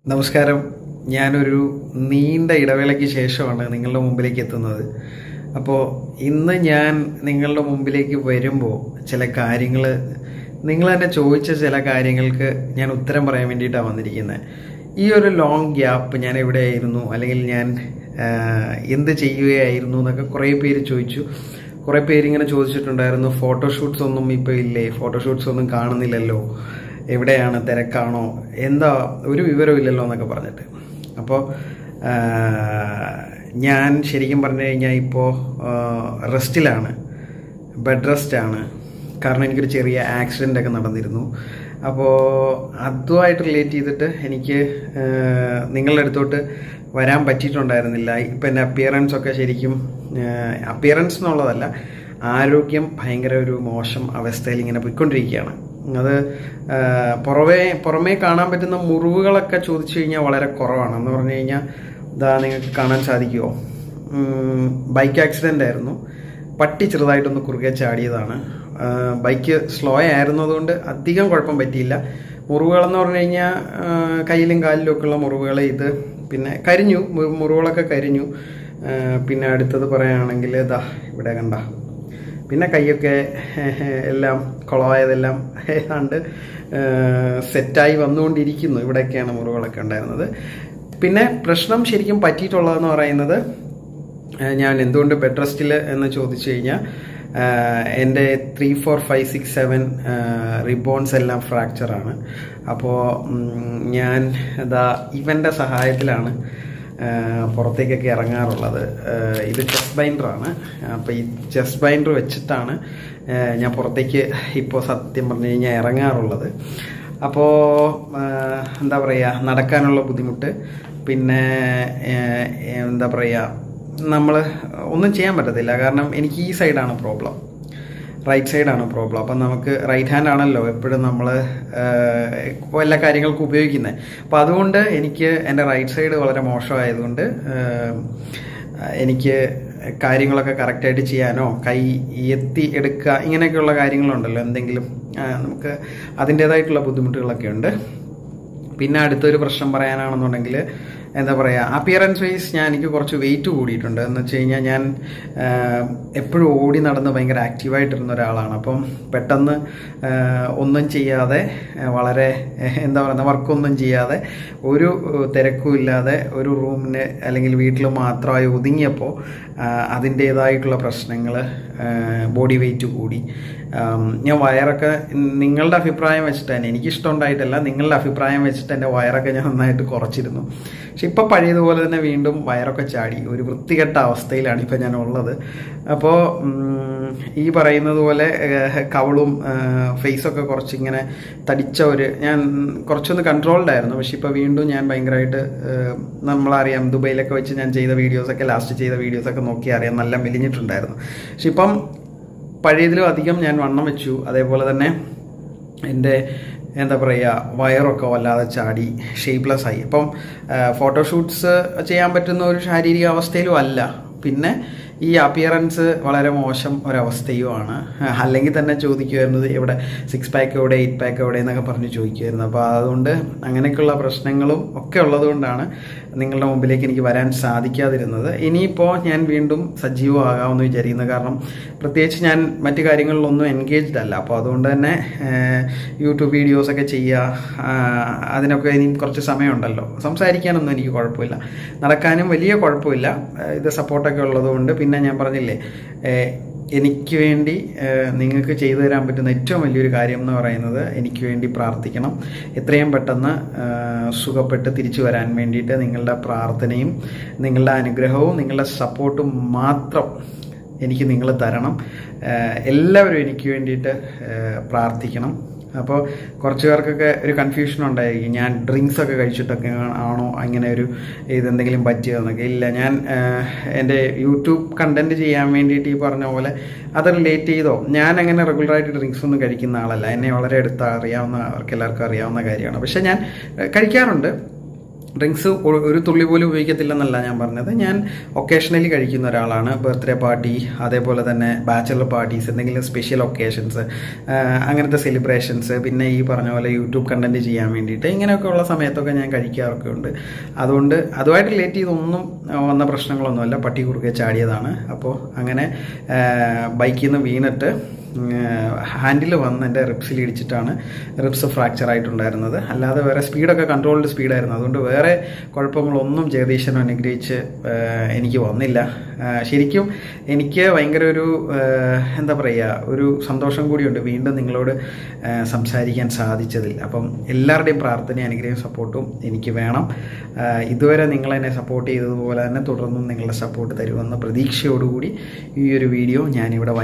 നമസ്കാരം. ഞാനൊരു നീണ്ട ഇടവേളയ്ക്ക് ശേഷമാണ് നിങ്ങളുടെ മുമ്പിലേക്ക് എത്തുന്നത്. അപ്പോൾ ഇന്ന് ഞാൻ നിങ്ങളുടെ മുമ്പിലേക്ക് വരുമ്പോൾ ചില കാര്യങ്ങൾ, നിങ്ങൾ തന്നെ ചോദിച്ച ചില കാര്യങ്ങൾക്ക് ഞാൻ ഉത്തരം പറയാൻ വേണ്ടിയിട്ടാണ് വന്നിരിക്കുന്നത്. ഈ ഒരു ലോങ് ഗ്യാപ്പ് ഞാൻ എവിടെയായിരുന്നു, അല്ലെങ്കിൽ ഞാൻ എന്ത് ചെയ്യുകയായിരുന്നു എന്നൊക്കെ കുറേ പേര് ചോദിച്ചു. കുറേ പേരിങ്ങനെ ചോദിച്ചിട്ടുണ്ടായിരുന്നു, ഫോട്ടോഷൂട്ട്സ് ഒന്നും ഇപ്പോൾ ഇല്ലേ, ഫോട്ടോഷൂട്ട്സ് ഒന്നും കാണുന്നില്ലല്ലോ, എവിടെയാണ്, തിരക്കാണോ, എന്താ ഒരു വിവരമില്ലല്ലോ എന്നൊക്കെ പറഞ്ഞിട്ട്. അപ്പോൾ ഞാൻ ശരിക്കും പറഞ്ഞു കഴിഞ്ഞാൽ ഇപ്പോൾ റെസ്റ്റിലാണ്, ബെഡ് റെസ്റ്റാണ്. കാരണം എനിക്കൊരു ചെറിയ ആക്സിഡൻ്റ് ഒക്കെ നടന്നിരുന്നു. അപ്പോൾ അതുമായിട്ട് റിലേറ്റ് ചെയ്തിട്ട് എനിക്ക് നിങ്ങളുടെ അടുത്തോട്ട് വരാൻ പറ്റിയിട്ടുണ്ടായിരുന്നില്ല. ഇപ്പം എൻ്റെ അപ്പിയറൻസ് ഒക്കെ ശരിക്കും, അപ്പിയറൻസ് എന്നുള്ളതല്ല, ആരോഗ്യം ഭയങ്കര ഒരു മോശം അവസ്ഥയിൽ ഇങ്ങനെ പോയിക്കൊണ്ടിരിക്കുകയാണ്. അത് പുറമേ കാണാൻ പറ്റുന്ന മുറിവുകളൊക്കെ ചോദിച്ചു കഴിഞ്ഞാൽ വളരെ കുറവാണ്. എന്ന് പറഞ്ഞു കഴിഞ്ഞാൽ ഇതാ നിങ്ങൾക്ക് കാണാൻ സാധിക്കുമോ, ബൈക്ക് ആക്സിഡൻ്റ് ആയിരുന്നു. പട്ടി ചെറുതായിട്ടൊന്ന് കുറുകെ ചാടിയതാണ്. ബൈക്ക് സ്ലോ ആയിരുന്നതുകൊണ്ട് അധികം കുഴപ്പം പറ്റിയില്ല. മുറിവുകളെന്ന് പറഞ്ഞു കഴിഞ്ഞാൽ കയ്യിലും കാലിലും ഒക്കെ ഉള്ള മുറിവുകൾ, ഇത് പിന്നെ കരിഞ്ഞു, മുറിവുകളൊക്കെ കരിഞ്ഞു. പിന്നെ അടുത്തത് പറയുകയാണെങ്കിൽ ഇതാ ഇവിടെ കണ്ട, പിന്നെ കൈയൊക്കെ എല്ലാം കുളമായതെല്ലാം ഏതാണ്ട് സെറ്റായി വന്നുകൊണ്ടിരിക്കുന്നു. ഇവിടെയൊക്കെയാണ് മുറിവുകളൊക്കെ ഉണ്ടായിരുന്നത്. പിന്നെ പ്രശ്നം ശരിക്കും പറ്റിയിട്ടുള്ളതെന്ന് പറയുന്നത്, ഞാൻ എന്തുകൊണ്ട് ബെഡ് റെസ്റ്റിൽ എന്ന് ചോദിച്ചു കഴിഞ്ഞാൽ, എൻ്റെ 3, 4, 5, 6, 7 റിബോൺസ് എല്ലാം ഫ്രാക്ചറാണ്. അപ്പോൾ ഞാൻ ഇവൻ്റെ സഹായത്തിലാണ് പുറത്തേക്കൊക്കെ ഇറങ്ങാറുള്ളത്. ഇത് ചെസ്റ്റ് ബൈൻഡറാണ്. അപ്പോൾ ഈ ചെസ്റ്റ് ബൈൻഡർ വെച്ചിട്ടാണ് ഞാൻ പുറത്തേക്ക് ഇപ്പോൾ സത്യം പറഞ്ഞു കഴിഞ്ഞാൽ ഇറങ്ങാറുള്ളത്. അപ്പോൾ എന്താ പറയുക, നടക്കാനുള്ള ബുദ്ധിമുട്ട്, പിന്നെ എന്താ പറയുക, നമ്മൾ ഒന്നും ചെയ്യാൻ പറ്റത്തില്ല. കാരണം എനിക്ക് ഈ സൈഡാണ് പ്രോബ്ലം, റൈറ്റ് സൈഡാണ് പ്രോബ്ലം. അപ്പം നമുക്ക് റൈറ്റ് ഹാൻഡ് ആണല്ലോ എപ്പോഴും നമ്മൾ എല്ലാ കാര്യങ്ങൾക്കും ഉപയോഗിക്കുന്നത്. അപ്പോൾ അതുകൊണ്ട് എനിക്ക് എൻ്റെ റൈറ്റ് സൈഡ് വളരെ മോശമായതുകൊണ്ട് എനിക്ക് കാര്യങ്ങളൊക്കെ കറക്റ്റായിട്ട് ചെയ്യാനോ, കൈ എത്തി എടുക്കുക, ഇങ്ങനെയൊക്കെയുള്ള കാര്യങ്ങളുണ്ടല്ലോ, എന്തെങ്കിലും നമുക്ക് അതിൻ്റേതായിട്ടുള്ള ബുദ്ധിമുട്ടുകളൊക്കെ ഉണ്ട്. പിന്നെ അടുത്തൊരു പ്രശ്നം പറയാനാണെന്നുണ്ടെങ്കിൽ, എന്താ പറയുക, അപ്പിയറൻസ് വൈസ് എനിക്ക് കുറച്ച് വെയിറ്റ് കൂടിയിട്ടുണ്ട്. എന്ന് വെച്ച് കഴിഞ്ഞാൽ ഞാൻ എപ്പോഴും ഓടി നടന്ന് ഭയങ്കര ആക്റ്റീവായിട്ടിരുന്ന ഒരാളാണ്. അപ്പം പെട്ടെന്ന് ഒന്നും ചെയ്യാതെ, വളരെ എന്താ പറയുക, വർക്കൊന്നും ചെയ്യാതെ, ഒരു തിരക്കും ഇല്ലാതെ ഒരു റൂമിന് അല്ലെങ്കിൽ വീട്ടിൽ മാത്രമായി ഒതുങ്ങിയപ്പോൾ അതിൻ്റേതായിട്ടുള്ള പ്രശ്നങ്ങൾ, ബോഡി വെയിറ്റ് കൂടി. ഞാൻ വയറൊക്കെ, നിങ്ങളുടെ അഭിപ്രായം വെച്ചിട്ട് തന്നെ, എനിക്കിഷ്ടം ഉണ്ടായിട്ടല്ല, നിങ്ങളുടെ അഭിപ്രായം വെച്ചിട്ട് എൻ്റെ വയറൊക്കെ ഞാൻ നന്നായിട്ട് കുറച്ചിരുന്നു. പക്ഷെ ഇപ്പം പഴയതുപോലെ തന്നെ വീണ്ടും വയറൊക്കെ ചാടി ഒരു വൃത്തികെട്ട അവസ്ഥയിലാണ് ഇപ്പം ഞാൻ ഉള്ളത്. അപ്പോൾ ഈ പറയുന്നത് പോലെ കവളും ഫേസൊക്കെ കുറച്ചിങ്ങനെ തടിച്ച ഞാൻ കുറച്ചൊന്ന് കൺട്രോൾഡ് ആയിരുന്നു. പക്ഷെ ഇപ്പോൾ വീണ്ടും ഞാൻ ഭയങ്കരമായിട്ട്, നമ്മളറിയാം, ദുബൈയിലൊക്കെ വെച്ച് ഞാൻ ചെയ്ത വീഡിയോസൊക്കെ, ലാസ്റ്റ് ചെയ്ത വീഡിയോസൊക്കെ നോക്കി അറിയാം, നല്ല മെലിഞ്ഞിട്ടുണ്ടായിരുന്നു. പക്ഷെ ഇപ്പം പഴയതിലും അധികം ഞാൻ വണ്ണം വെച്ചു. അതേപോലെ തന്നെ എൻ്റെ എന്താ പറയുക, വയറൊക്കെ വല്ലാതെ ചാടി, ഷേപ്പ്ലെസ് ആയി. അപ്പം ഫോട്ടോഷൂട്ട്സ് ചെയ്യാൻ പറ്റുന്ന ഒരു ശാരീരിക അവസ്ഥയിലും അല്ല. പിന്നെ ഈ അപ്പിയറൻസ് വളരെ മോശം ഒരവസ്ഥയുമാണ്. അല്ലെങ്കിൽ തന്നെ ചോദിക്കുമായിരുന്നത് എവിടെ 6 പാക്ക് എവിടെ, 8 പാക്ക് എവിടെ എന്നൊക്കെ പറഞ്ഞ് ചോദിക്കുമായിരുന്നു. അപ്പോൾ അതുകൊണ്ട് അങ്ങനെയൊക്കെയുള്ള പ്രശ്നങ്ങളും ഒക്കെ ഉള്ളതുകൊണ്ടാണ് നിങ്ങളുടെ മുമ്പിലേക്ക് എനിക്ക് വരാൻ സാധിക്കാതിരുന്നത്. ഇനിയിപ്പോൾ ഞാൻ വീണ്ടും സജീവമാകാമെന്ന് വിചാരിക്കുന്നത്. കാരണം പ്രത്യേകിച്ച് ഞാൻ മറ്റു കാര്യങ്ങളിലൊന്നും എൻഗേജ്ഡ് അല്ല. അപ്പോൾ അതുകൊണ്ട് തന്നെ യൂട്യൂബ് വീഡിയോസൊക്കെ ചെയ്യുക, അതിനൊക്കെ ഇനി കുറച്ച് സമയമുണ്ടല്ലോ. സംസാരിക്കാനൊന്നും എനിക്ക് കുഴപ്പമില്ല, നടക്കാനും വലിയ കുഴപ്പമില്ല. ഇത് സപ്പോർട്ടൊക്കെ ഉള്ളതുകൊണ്ട്. പിന്നെ ഞാൻ പറഞ്ഞില്ലേ, എനിക്ക് വേണ്ടി നിങ്ങൾക്ക് ചെയ്തു തരാൻ പറ്റുന്ന ഏറ്റവും വലിയൊരു കാര്യം എന്ന് പറയുന്നത്, എനിക്ക് വേണ്ടി പ്രാർത്ഥിക്കണം. എത്രയും പെട്ടെന്ന് സുഖപ്പെട്ട് തിരിച്ചു വരാൻ വേണ്ടിയിട്ട് നിങ്ങളുടെ പ്രാർത്ഥനയും നിങ്ങളുടെ അനുഗ്രഹവും നിങ്ങളുടെ സപ്പോർട്ടും മാത്രം എനിക്ക് നിങ്ങൾ തരണം. എല്ലാവരും എനിക്ക് വേണ്ടിയിട്ട് പ്രാർത്ഥിക്കണം. അപ്പോൾ കുറച്ച് പേർക്കൊക്കെ ഒരു കൺഫ്യൂഷൻ ഉണ്ടായിരിക്കും, ഞാൻ ഡ്രിങ്ക്സ് ഒക്കെ കഴിച്ചിട്ടൊക്കെ ആണോ അങ്ങനെ ഒരു ഇതെന്തെങ്കിലും പറ്റിയതെന്നൊക്കെ. ഇല്ല, ഞാൻ എൻ്റെ യൂട്യൂബ് കണ്ടന്റ് ചെയ്യാൻ വേണ്ടിയിട്ട് ഈ പറഞ്ഞ പോലെ അത് റിലേറ്റ് ചെയ്തോ, ഞാൻ അങ്ങനെ റെഗുലറായിട്ട് ഡ്രിങ്ക്സ് ഒന്നും കഴിക്കുന്ന ആളല്ല. എന്നെ വളരെ അടുത്ത് അറിയാവുന്ന, അവർക്ക് എല്ലാവർക്കും അറിയാവുന്ന കാര്യമാണ്. പക്ഷെ ഞാൻ കഴിക്കാറുണ്ട്. ഡ്രിങ്ക്സ് ഒരു തുള്ളി പോലും ഉപയോഗിക്കത്തില്ലെന്നല്ല ഞാൻ പറഞ്ഞത്. ഞാൻ ഒക്കേഷണലി കഴിക്കുന്ന ഒരാളാണ്. ബർത്ത്ഡേ പാർട്ടി, അതേപോലെ തന്നെ ബാച്ചലർ പാർട്ടീസ്, എന്തെങ്കിലും സ്പെഷ്യൽ ഒക്കേഷൻസ്, അങ്ങനത്തെ സെലിബ്രേഷൻസ്, പിന്നെ ഈ പറഞ്ഞ പോലെ യൂട്യൂബ് കണ്ടന്റ് ചെയ്യാൻ വേണ്ടിയിട്ട് ഇങ്ങനെയൊക്കെ ഉള്ള സമയത്തൊക്കെ ഞാൻ കഴിക്കാറൊക്കെ ഉണ്ട്. അതുകൊണ്ട് അതുമായിട്ട് റിലേറ്റ് ചെയ്തൊന്നും വന്ന പ്രശ്നങ്ങളൊന്നുമല്ല. പട്ടി കുറുകെ ചാടിയതാണ്. അപ്പോൾ അങ്ങനെ ബൈക്കിൽ നിന്ന് വീണിട്ട് ഹാൻഡിൽ വന്ന് എൻ്റെ റിബ്സിൽ ഇടിച്ചിട്ടാണ് റിബ്സ് ഫ്രാക്ചർ ആയിട്ടുണ്ടായിരുന്നത്. അല്ലാതെ വേറെ സ്പീഡൊക്കെ കൺട്രോൾഡ് സ്പീഡായിരുന്നു. അതുകൊണ്ട് വേറെ കുഴപ്പങ്ങളൊന്നും ജഗദീശനെ അനുഗ്രഹിച്ച് എനിക്ക് വന്നില്ല. ശരിക്കും എനിക്ക് ഭയങ്കര ഒരു എന്താ പറയുക, ഒരു സന്തോഷം കൂടിയുണ്ട് വീണ്ടും നിങ്ങളോട് സംസാരിക്കാൻ സാധിച്ചതിൽ. അപ്പം എല്ലാവരുടെയും പ്രാർത്ഥനയും അനുഗ്രഹവും സപ്പോർട്ടും എനിക്ക് വേണം. ഇതുവരെ നിങ്ങളെന്നെ സപ്പോർട്ട് ചെയ്തതുപോലെ തന്നെ തുടർന്നും നിങ്ങളുടെ സപ്പോർട്ട് തരുമെന്ന പ്രതീക്ഷയോടുകൂടി ഈ ഒരു വീഡിയോ ഞാനിവിടെ